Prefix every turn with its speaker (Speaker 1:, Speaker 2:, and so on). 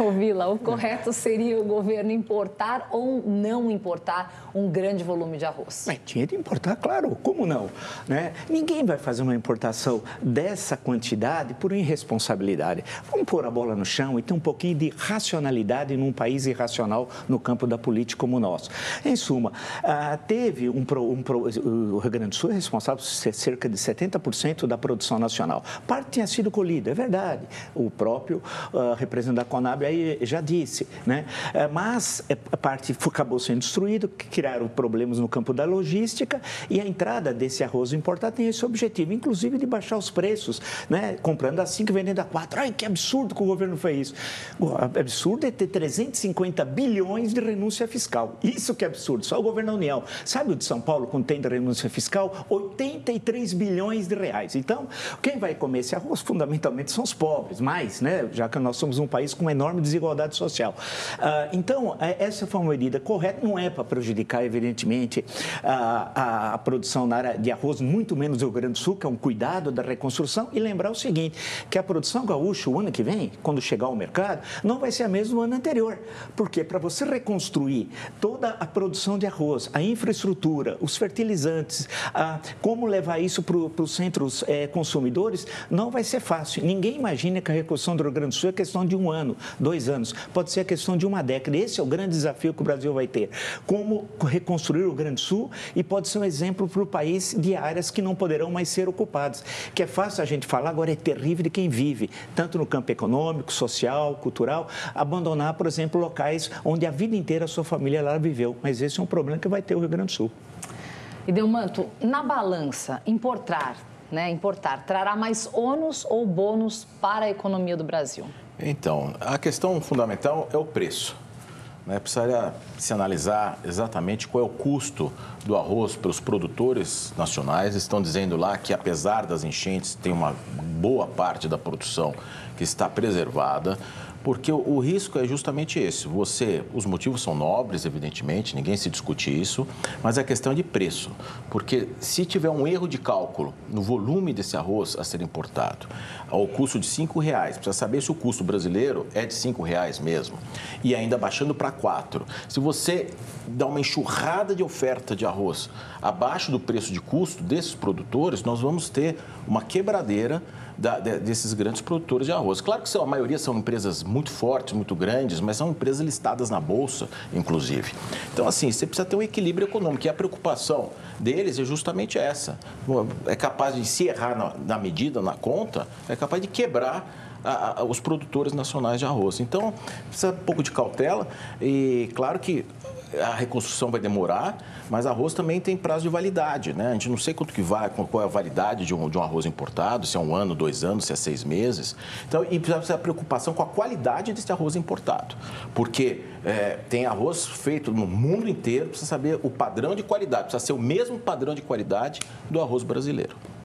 Speaker 1: Ô, Vila, o correto seria o governo importar ou não importar um grande volume de arroz?
Speaker 2: Mas tinha de importar, claro, como não? Né? Ninguém vai fazer uma importação dessa quantidade por irresponsabilidade. Vamos pôr a bola no chão e ter um pouquinho de racionalidade num país irracional no campo da política como o nosso. Em suma, teve o Rio Grande do Sul é responsável por cerca de 70% da produção nacional. Parte tinha sido colhida, é verdade. O próprio representante da Conab aí já disse, né? Mas a parte acabou sendo destruída, criaram problemas no campo da logística e a entrada desse arroz importado tem esse objetivo, inclusive de baixar os preços, né? Comprando a 5 e vendendo a 4. Ai, que absurdo que o governo fez isso. O absurdo é ter 350 bilhões de renúncia fiscal. Isso que é absurdo, só o governo da União. Sabe o de São Paulo, quando tem de renúncia fiscal? 83 bilhões de reais. Então, quem vai comer esse arroz, fundamentalmente, são os pobres, mais, né? Já que nós somos um país com uma enorme desigualdade social. Então, essa foi uma medida correta, não é para prejudicar, evidentemente, a produção na área de arroz, muito menos o Rio Grande do Sul, que é um cuidado da reconstrução, e lembrar o seguinte, que a produção gaúcha, o ano que vem, quando chegar ao mercado, não vai ser a mesma do ano anterior, porque para você reconstruir toda a produção de arroz, a infraestrutura, os fertilizantes, como levar isso para os centros consumidores, não vai ser fácil. Ninguém imagina que a reconstrução do Rio Grande do Sul é questão de 1 ano, 2 anos, pode ser a questão de uma década. Esse é o grande desafio que o Brasil vai ter. Como reconstruir o Rio Grande do Sul e pode ser um exemplo para o país de áreas que não poderão mais ser ocupadas. Que é fácil a gente falar, agora é terrível de quem vive, tanto no campo econômico, social, cultural, abandonar, por exemplo, locais onde a vida inteira a sua família lá viveu. Mas esse é um problema que vai ter o Rio Grande do Sul.
Speaker 1: Edelmanto, na balança, importar trará mais ônus ou bônus para a economia do Brasil?
Speaker 3: Então, a questão fundamental é o preço. Precisaria se analisar exatamente qual é o custo do arroz para os produtores nacionais. Estão dizendo lá que, apesar das enchentes, tem uma boa parte da produção que está preservada, porque o risco é justamente esse. Os motivos são nobres, evidentemente, ninguém se discute isso, mas a questão é de preço, porque se tiver um erro de cálculo no volume desse arroz a ser importado, ao custo de R$ 5,00, precisa saber se o custo brasileiro é de R$ 5,00 mesmo, e ainda baixando para 4. Se você dá uma enxurrada de oferta de arroz abaixo do preço de custo desses produtores, nós vamos ter uma quebradeira desses grandes produtores de arroz. Claro que a maioria são empresas muito fortes, muito grandes, mas são empresas listadas na Bolsa, inclusive. Então, assim, você precisa ter um equilíbrio econômico e a preocupação deles é justamente essa. É capaz de se errar na medida, na conta, é capaz de quebrar os produtores nacionais de arroz. Então, precisa um pouco de cautela e, claro que a reconstrução vai demorar, mas arroz também tem prazo de validade, né? A gente não sei quanto que vai, qual é a validade de um arroz importado, se é 1 ano, 2 anos, se é 6 meses. Então, e precisa ter preocupação com a qualidade desse arroz importado, porque tem arroz feito no mundo inteiro, precisa saber o padrão de qualidade, precisa ser o mesmo padrão de qualidade do arroz brasileiro.